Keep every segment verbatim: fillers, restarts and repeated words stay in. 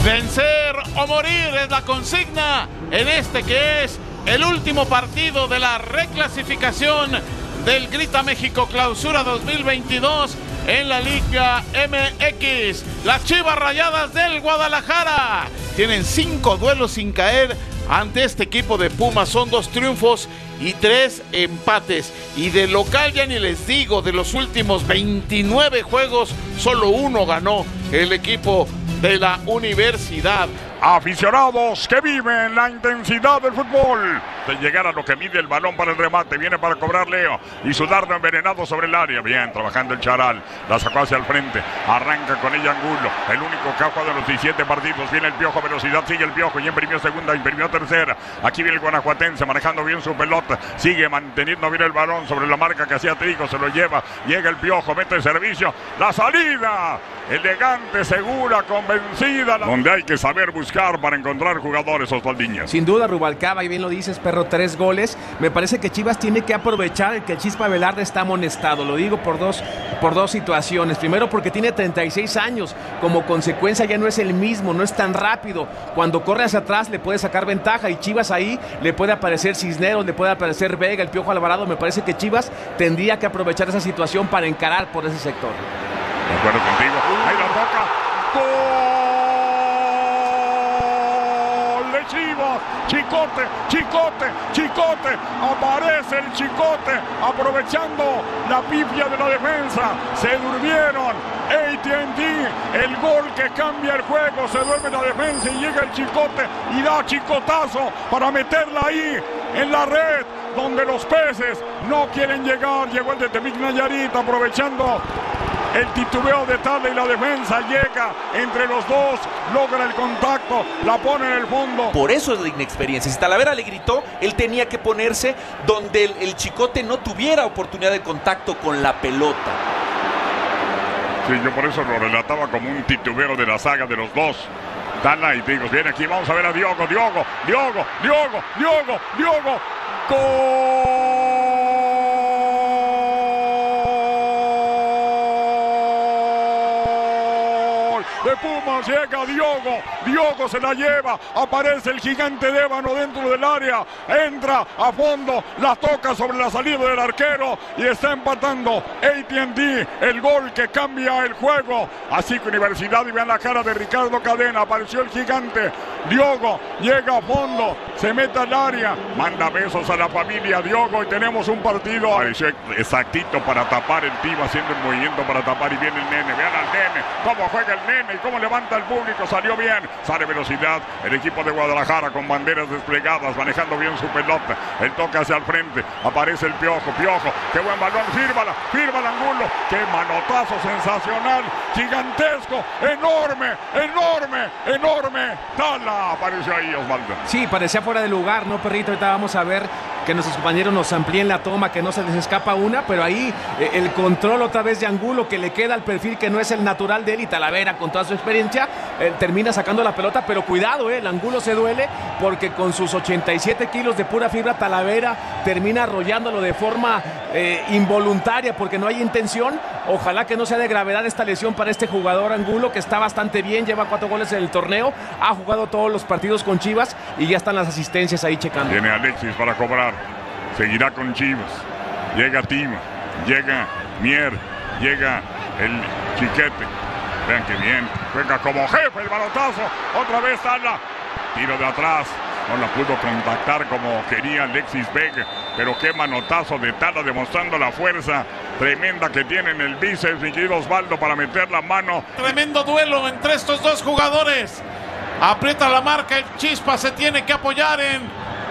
Vencer o morir es la consigna en este que es el último partido de la reclasificación del Grita México Clausura dos mil veintidós en la Liga M X. Las Chivas Rayadas del Guadalajara tienen cinco duelos sin caer ante este equipo de Pumas. Son dos triunfos y tres empates. Y de local ya ni les digo, de los últimos veintinueve juegos, solo uno ganó el equipo de la Universidad. Aficionados que viven la intensidad del fútbol, de llegar a lo que mide el balón para el remate, viene para cobrar Leo y su dardo envenenado sobre el área. Bien, trabajando el Charal, la sacó hacia el frente, arranca con ella Angulo, el único que ha jugado de los diecisiete partidos. Viene el Piojo, velocidad, sigue el Piojo y imprimió segunda, imprimió tercera. Aquí viene el guanajuatense manejando bien su pelota, sigue manteniendo bien el balón sobre la marca que hacía Trigo, se lo lleva, llega el Piojo, mete el servicio, la salida elegante, segura, convencida, donde hay que saber buscar para encontrar jugadores, Osvaldiñas. Sin duda, Rubalcaba, y bien lo dices, perro, tres goles. Me parece que Chivas tiene que aprovechar el que Chispa Velarde está amonestado. Lo digo por dos, por dos situaciones. Primero, porque tiene treinta y seis años. Como consecuencia ya no es el mismo, no es tan rápido. Cuando corre hacia atrás le puede sacar ventaja y Chivas ahí le puede aparecer Cisneros, le puede aparecer Vega, el Piojo Alvarado. Me parece que Chivas tendría que aprovechar esa situación para encarar por ese sector. De acuerdo contigo. Ahí la toca. ¡Gol de Chivas! Chicote, Chicote, Chicote. Aparece el Chicote aprovechando la pifia de la defensa. Se durmieron. A T and T, el gol que cambia el juego. Se duerme la defensa y llega el Chicote y da chicotazo para meterla ahí en la red, donde los peces no quieren llegar. Llegó el de Tepic Nayarit aprovechando el titubeo de Tala y la defensa, llega entre los dos, logra el contacto, la pone en el fondo. Por eso es la inexperiencia. Si Talavera le gritó, él tenía que ponerse donde el, el Chicote no tuviera oportunidad de contacto con la pelota. Sí, yo por eso lo relataba como un titubeo de la saga de los dos. Tala y Tigos, viene aquí, vamos a ver a Diogo, Diogo, Diogo, Diogo, Diogo, Diogo. ¡Gol! De Pumas, llega Diogo, Diogo se la lleva, aparece el gigante de ébano dentro del área, entra a fondo, la toca sobre la salida del arquero y está empatando A T and T, el gol que cambia el juego. Así que Universidad, y vean la cara de Ricardo Cadena, apareció el gigante, Diogo llega a fondo, se mete al área, manda besos a la familia Diogo y tenemos un partido. Apareció exactito para tapar el Tiva, haciendo el movimiento para tapar y viene el nene, vean al nene, cómo juega el nene y cómo levanta el público, salió bien, sale velocidad, el equipo de Guadalajara con banderas desplegadas, manejando bien su pelota, el toque hacia el frente, aparece el Piojo, Piojo, qué buen balón, fírmala, fírmala Angulo, qué manotazo sensacional, gigantesco, enorme, enorme, enorme, Tala apareció ahí, Osvaldo. Sí, parecía fuera de lugar, ¿no, perrito? Ahorita vamos a ver que nuestros compañeros nos amplíen la toma, que no se les escapa una, pero ahí eh, el control otra vez de Angulo, que le queda al perfil que no es el natural de él, y Talavera con toda su experiencia eh, termina sacando la pelota, pero cuidado, eh, el Angulo se duele porque con sus ochenta y siete kilos de pura fibra Talavera termina arrollándolo de forma eh, involuntaria porque no hay intención. Ojalá que no sea de gravedad esta lesión para este jugador Angulo, que está bastante bien, lleva cuatro goles en el torneo, ha jugado todos los partidos con Chivas y ya están las asistencias ahí checando. Viene Alexis para cobrar, seguirá con Chivas, llega Tima, llega Mier, llega el Chiquete, vean que bien, juega como jefe el balotazo, otra vez Tala, tiro de atrás, no la pudo contactar como quería Alexis Vega, pero qué manotazo de Tala, demostrando la fuerza tremenda que tiene en el bíceps, mi querido Osvaldo, para meter la mano. Tremendo duelo entre estos dos jugadores. Aprieta la marca, el Chispa se tiene que apoyar en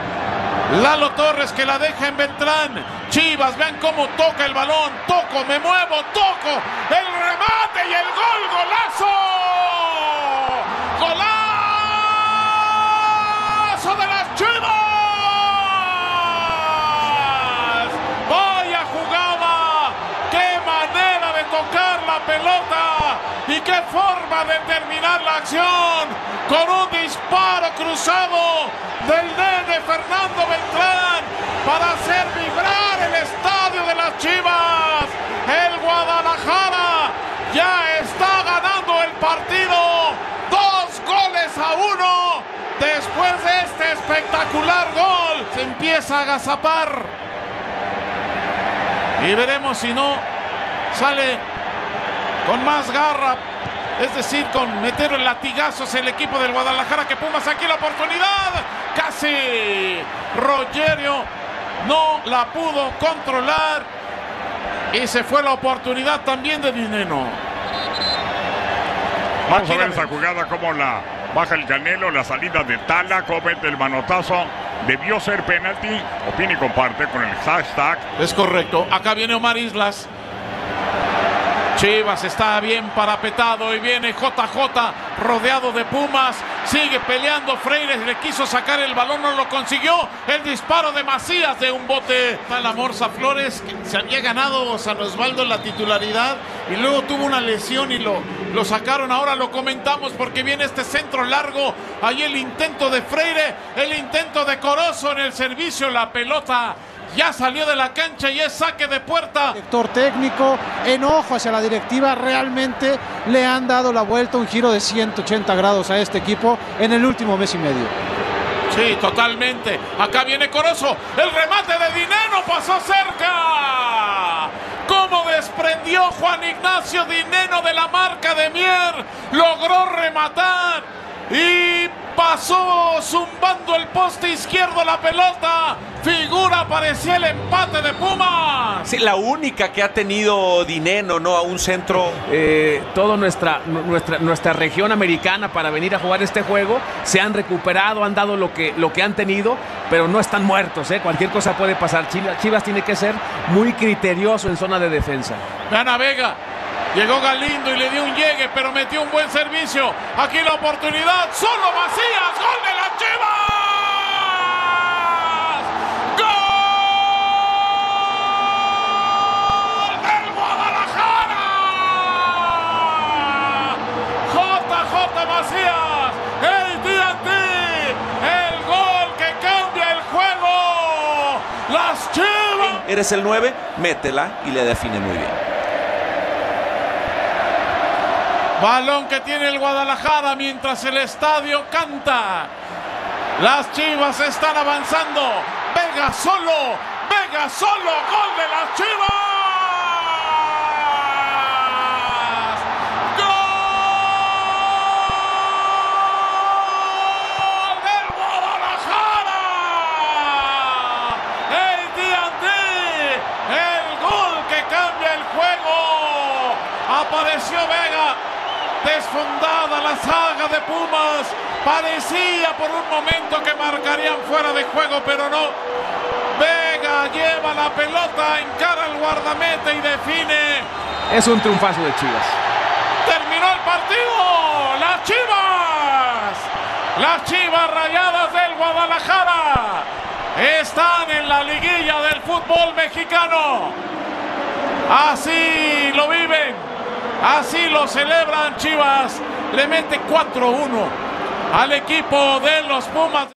Lalo Torres, que la deja en Beltrán. Chivas, vean cómo toca el balón, toco, me muevo, toco, el remate y el gol, golazo. Golazo de las Chivas. Vaya jugada, qué manera de tocar la pelota y qué forma de terminar la acción, con un disparo cruzado del nene Fernando Beltrán para hacer vibrar el estadio de las Chivas. El Guadalajara ya está ganando el partido, dos goles a uno. Después de este espectacular gol, se empieza a agazapar. Y veremos si no sale con más garra. Es decir, con meter latigazos el equipo del Guadalajara, que Pumas aquí la oportunidad. Casi Rogerio no la pudo controlar. Y se fue la oportunidad también de Dineno. Vamos a ver esa jugada, como la baja el Canelo, la salida de Tala, comete el manotazo. Debió ser penalti. Opina y comparte con el hashtag. Es correcto. Acá viene Omar Islas. Chivas está bien parapetado y viene J J rodeado de Pumas. Sigue peleando Freire, le quiso sacar el balón, no lo consiguió. El disparo de Macías de un bote. La Morsa Flores, que se había ganado San Osvaldo la titularidad y luego tuvo una lesión y lo, lo sacaron. Ahora lo comentamos porque viene este centro largo. Ahí el intento de Freire, el intento de Corozo en el servicio. La pelota ya salió de la cancha y es saque de puerta. Director técnico, enojo hacia la directiva, realmente le han dado la vuelta, un giro de ciento ochenta grados a este equipo en el último mes y medio. Sí, totalmente. Acá viene Corozo, el remate de Dineno pasó cerca. Cómo desprendió Juan Ignacio Dineno de la marca de Mier, logró rematar y pasó zumbando el poste izquierdo la pelota. Figura, parecía el empate de Pumas. Sí, la única que ha tenido Dineno, ¿no? A un centro. Eh, toda nuestra, nuestra, nuestra región americana para venir a jugar este juego se han recuperado, han dado lo que, lo que han tenido, pero no están muertos, ¿eh? Cualquier cosa puede pasar. Chivas, Chivas tiene que ser muy criterioso en zona de defensa. Vean a Vega. Llegó Galindo y le dio un llegue, pero metió un buen servicio. Aquí la oportunidad. Solo Macías. Gol de las Chivas. Gol del Guadalajara. J J Macías. El D and D. El gol que cambia el juego. Las Chivas. Eres el nueve, métela y le define muy bien. Balón que tiene el Guadalajara mientras el estadio canta. Las Chivas están avanzando. Vega solo. Vega solo. Gol de las Chivas. Gol del Guadalajara. El D and D. El gol que cambia el juego. Apareció Vega. Desfondada la saga de Pumas. Parecía por un momento que marcarían fuera de juego, pero no. Vega lleva la pelota, encara al guardameta y define. Es un triunfazo de Chivas. Terminó el partido. Las Chivas. Las Chivas Rayadas del Guadalajara están en la liguilla del fútbol mexicano. Así lo viven. Así lo celebran. Chivas le mete cuatro uno al equipo de los Pumas.